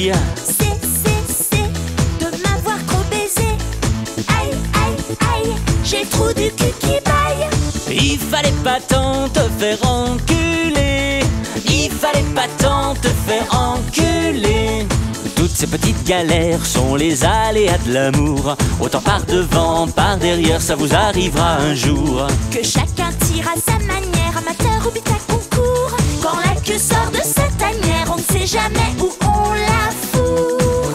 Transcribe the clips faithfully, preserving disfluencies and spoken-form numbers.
fille. C'est, c'est, c'est de m'avoir trop baisé. Aïe, aïe, aïe, j'ai le trou du cul qui baille. Il fallait pas tant te faire enculer. Il fallait pas tant te faire enculer. Toutes ces petites galères sont les aléas de l'amour. Autant par devant, par derrière, ça vous arrivera un jour. Que chacun tire à sa manière, amateur ou bita concours. Quand la queue sort de sa tanière, on ne sait jamais où on la fourre.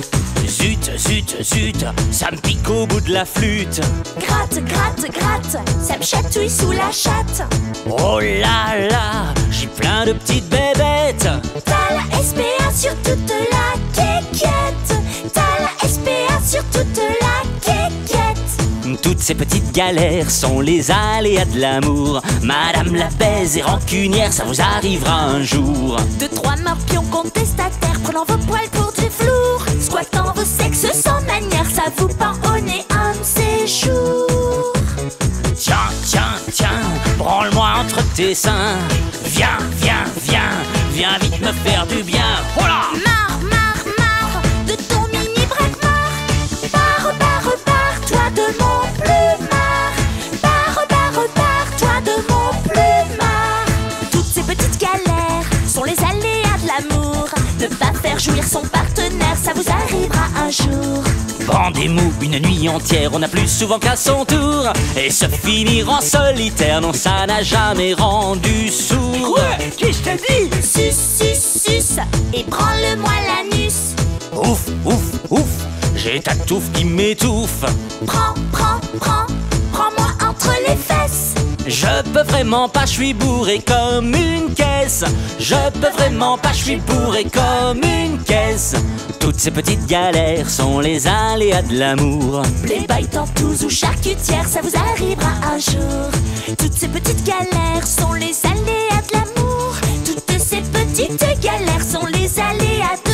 Zut, zut, zut, ça me pique au bout de la flûte. Gratte, gratte, gratte, ça me chatouille sous la chatte. Oh là là, j'ai plein de petites bébêtes. T'as la S P A sur toute la quéquette. T'as la S P A sur toute la quéquette. Toutes ces petites galères sont les aléas de l'amour. Madame la baise et rancunière, ça vous arrivera un jour. Deux, trois morpions contestataires, prenant vos poils pour du velours, squattant vos sexes sans manière, ça vous pend au nez un de ces jours. Tiens, tiens, tiens, branle-moi entre tes seins. Viens, viens, viens, viens vite me faire du bien. Oh là! Marre, marre, marre de ton mini braquemar. Barre, barre, barre, toi de mon plumard. Barre, barre, barre, toi de mon plumard. Toutes ces petites galères sont les aléas de l'amour. Ne pas faire jouir son partenaire, ça vous arrivera un jour. Bandez-mou une nuit entière, on a plus souvent qu'à son tour. Et se finir en solitaire, non ça n'a jamais rendu sourd. Ouais, qu'est-ce que t'as dit? Sus, sus, sus, et branle-moi l'anus. Ouf, ouf, ouf, j'ai ta touffe qui m'étouffe. Prends, prends, prends, prends-moi entre les fesses. Je peux vraiment pas, je suis bourré comme une caisse. Je peux vraiment pas, je suis bourré comme une caisse. Toutes ces petites galères sont les aléas de l'amour. Play-by tentouse ou charcutière, ça vous arrivera un jour. Toutes ces petites galères sont les aléas de l'amour. Toutes ces petites galères sont les aléas de